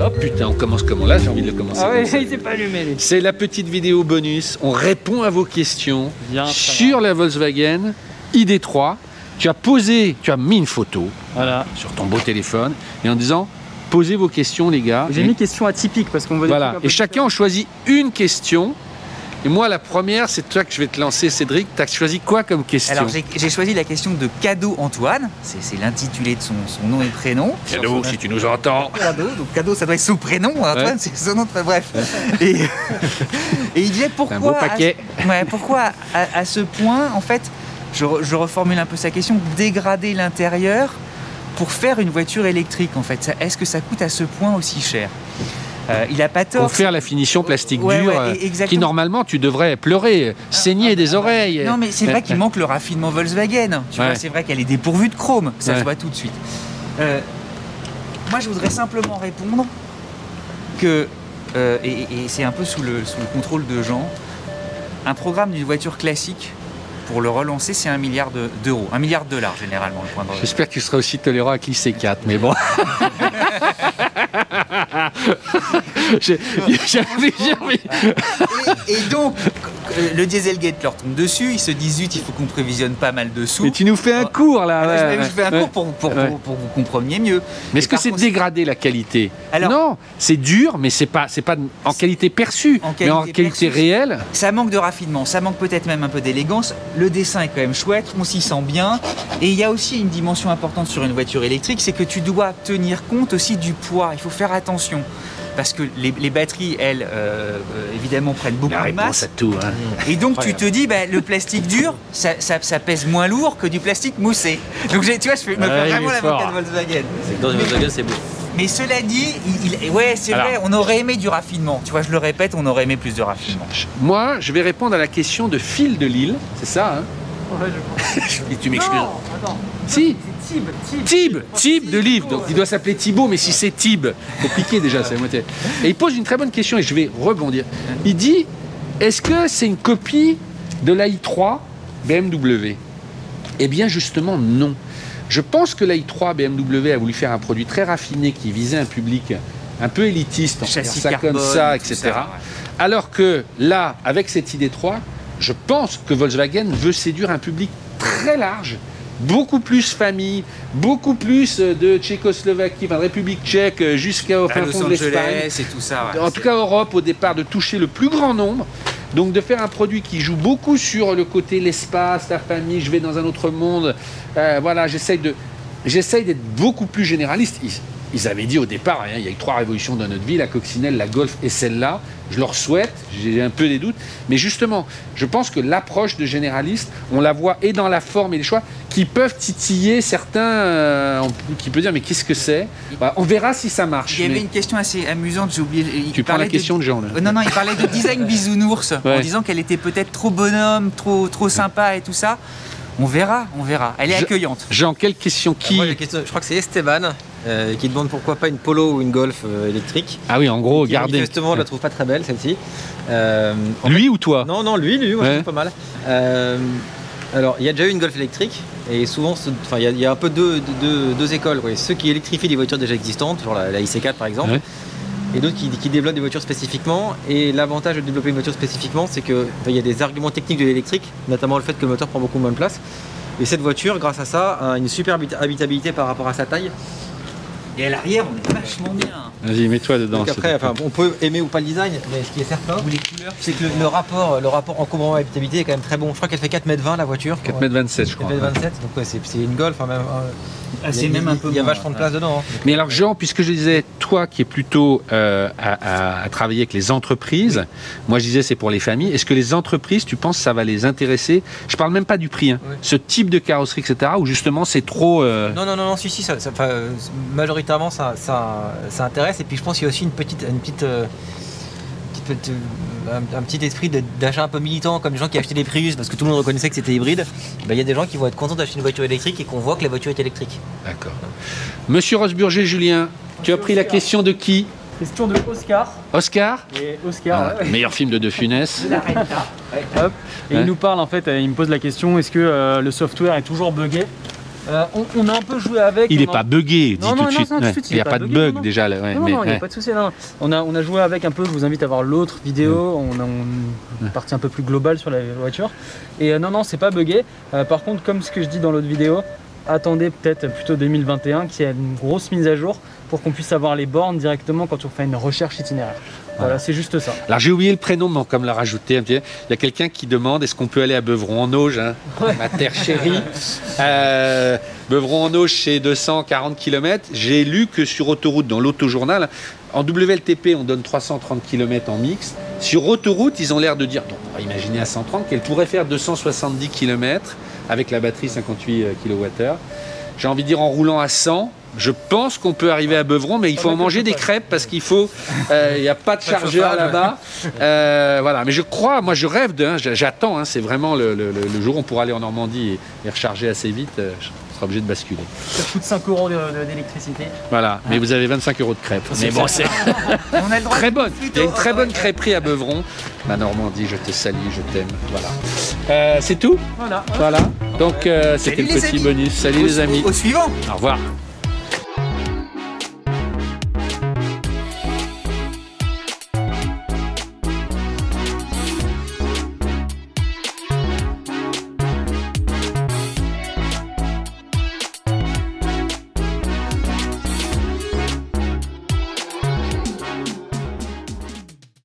hop, putain, on commence comment là? J'ai envie de le commencer. Ah ouais, il s'est pas allumé. C'est la petite vidéo bonus. On répond à vos questions sur la Volkswagen ID3. Tu as mis une photo sur ton beau téléphone et en disant posez vos questions les gars. J'ai mis question atypique parce qu'on veut. Voilà. Et chacun on choisit une question. Et moi la première c'est toi que je vais te lancer Cédric. Tu as choisi quoi comme question? Alors j'ai choisi la question de Cadeau Antoine. C'est l'intitulé de son nom et prénom. Cadeau si tu nous entends. Cadeau ça doit être son prénom. Antoine c'est son nom. Bref. Et il disait pourquoi. Un beau paquet. Pourquoi à ce point en fait. Je reformule un peu sa question, dégrader l'intérieur pour faire une voiture électrique en fait. Est-ce que ça coûte à ce point aussi cher? Il n'a pas tort. Pour faire la finition plastique dure, qui normalement tu devrais pleurer, saigner des oreilles. Non mais c'est vrai qu'il manque le raffinement Volkswagen. Tu vois, c'est vrai qu'elle est dépourvue de chrome, ça se voit tout de suite. Moi je voudrais simplement répondre que, et c'est un peu sous le contrôle de Jean, un programme d'une voiture classique, pour le relancer, c'est 1 milliard d'euros. 1 milliard de dollars, généralement, le point de revient. J'espère que tu seras aussi tolérant avec l'IC4, mais bon. Et donc, le Dieselgate leur tombe dessus, ils se disent zut, il faut qu'on prévisionne pas mal de sous. Mais tu nous fais un cours là. Je fais un cours pour que vous compreniez mieux. Mais est-ce que c'est dégrader la qualité? Alors, non, c'est dur, mais c'est pas en qualité perçue, mais en qualité réelle. Ça manque de raffinement, ça manque peut-être même un peu d'élégance. Le dessin est quand même chouette, on s'y sent bien. Et il y a aussi une dimension importante sur une voiture électrique, c'est que tu dois tenir compte aussi du poids. Il faut faire attention. Parce que les batteries, elles, évidemment, prennent beaucoup de masse. À tout, hein. Et donc, tu te dis, le plastique dur, ça pèse moins lourd que du plastique moussé. Donc, tu vois, je me fais vraiment l'avocat de Volkswagen. C'est que dans une Volkswagen, c'est beau. Mais cela dit, c'est vrai, on aurait aimé du raffinement. Tu vois, je le répète, on aurait aimé plus de raffinement. Moi, je vais répondre à la question de Phil de Lille. C'est ça, hein? Ouais, je pense. Et tu m'excuses. Non, attends. Si. Tib de Lille. Donc il doit s'appeler Thibaut, mais si c'est Tib, compliqué déjà, c'est la moitié. Et il pose une très bonne question et je vais rebondir. Il dit, est-ce que c'est une copie de l'i3 BMW? Eh bien justement non. Je pense que l'i3 BMW a voulu faire un produit très raffiné qui visait un public un peu élitiste, on va dire ça comme ça, etc. Ça, ouais. Alors que là, avec cette ID3, je pense que Volkswagen veut séduire un public très large, beaucoup plus famille, beaucoup plus de Tchécoslovaquie, de République tchèque jusqu'au fin fond de l'Espagne. Et tout ça, en tout cas Europe au départ, de toucher le plus grand nombre. Donc de faire un produit qui joue beaucoup sur le côté l'espace, la famille, je vais dans un autre monde. Voilà, j'essaye d'être beaucoup plus généraliste. Ils avaient dit au départ, hein, il y a eu 3 révolutions dans notre vie, la coccinelle, la Golf et celle-là. Je leur souhaite, j'ai un peu des doutes. Mais justement, je pense que l'approche de généraliste, on la voit et dans la forme et les choix, qui peuvent titiller certains, qui peuvent dire mais qu'est-ce que c'est? On verra si ça marche. Il y avait une question assez amusante, j'ai oublié. Tu prends la question de Jean là. Non, il parlait de design bisounours, en disant qu'elle était peut-être trop bonhomme, trop sympa et tout ça. On verra. Elle est accueillante. Jean, quelle question qui... Moi, je crois que c'est Esteban qui demande pourquoi pas une Polo ou une Golf électrique. Ah oui, en gros, regardez. Justement, on la trouve pas très belle celle-ci. Lui ou toi? Non, lui, moi je trouve pas mal. Alors, il y a déjà eu une Golf électrique et souvent, il y a un peu deux écoles. Quoi. Ceux qui électrifient des voitures déjà existantes, genre la IC4 par exemple. Et d'autres qui développent des voitures spécifiquement. Et l'avantage de développer une voiture spécifiquement, c'est qu'il y a des arguments techniques de l'électrique, notamment le fait que le moteur prend beaucoup moins de place. Et cette voiture, grâce à ça, a une super habitabilité par rapport à sa taille. Et à l'arrière, on est vachement bien. Vas-y, mets-toi dedans. Donc après, on peut aimer ou pas le design, mais ce qui est certain, c'est que le rapport encombrement habitabilité est quand même très bon. Je crois qu'elle fait 4,20 m la voiture. 4,27 m je crois. 4,27 m, donc c'est une Golf. Même, c'est même un peu. Il y a vachement de place dedans. Mais alors Jean, puisque je disais, toi qui es plutôt à travailler avec les entreprises, moi je disais c'est pour les familles, est-ce que les entreprises, tu penses que ça va les intéresser? Je parle même pas du prix, hein. Ce type de carrosserie, etc., où justement c'est trop... Non, si, majoritairement ça intéresse, et puis je pense qu'il y a aussi un petit esprit d'achat un peu militant, comme les gens qui achetaient des Prius parce que tout le monde reconnaissait que c'était hybride. Il y a des gens qui vont être contents d'acheter une voiture électrique et qu'on voit que la voiture est électrique. D'accord. Monsieur Rosburger, Julien, tu as pris la question de qui? Question de Oscar. Oscar? Et Oscar, meilleur film de Funès. Hop. Et il nous parle en fait, il me pose la question, est-ce que le software est toujours buggé? On a un peu joué avec. Il on n'est a- pas buggé, Non, dit non, tout de non, suite. non, tout de Ouais. suite, Il n'y a pas de buggé, bug non. déjà. Là, ouais, Non, mais, non, il n'y a ouais. pas de souci. Non. On a joué avec un peu, je vous invite à voir l'autre vidéo, on a une partie un peu plus globale sur la voiture. Et non, c'est pas buggé. Par contre, comme ce que je dis dans l'autre vidéo, attendez peut-être plutôt 2021 qu'il y ait une grosse mise à jour pour qu'on puisse avoir les bornes directement quand on fait une recherche itinéraire. Voilà, c'est juste ça. Alors j'ai oublié le prénom, mais comme l'a rajouté un petit peu. Il y a quelqu'un qui demande est-ce qu'on peut aller à Beuvron-en-Auge, hein, ma terre chérie. Beuvron-en-Auge, c'est 240 km. J'ai lu que sur autoroute, dans l'autojournal, en WLTP, on donne 330 km en mix. Sur autoroute, ils ont l'air de dire, donc on va imaginer à 130, qu'elle pourrait faire 270 km avec la batterie 58 kWh. J'ai envie de dire en roulant à 100. Je pense qu'on peut arriver à Beuvron, mais il faut en manger des crêpes parce qu'il faut. Il n'y a pas de chargeur là-bas. Voilà, mais je crois, moi je rêve de. J'attends, c'est vraiment le jour où on pourra aller en Normandie et recharger assez vite. Je serai obligé de basculer. Ça coûte 5 € d'électricité. Voilà, mais vous avez 25 € de crêpes. Mais bon, c'est On a le droit très de- bonne. Il y a une très bonne crêperie à Beuvron. Ma Normandie, je te salue, je t'aime. Voilà. C'est tout. Voilà. Voilà. Donc c'était Salut le les petit amis. bonus. Salut les amis. Au suivant. Au revoir.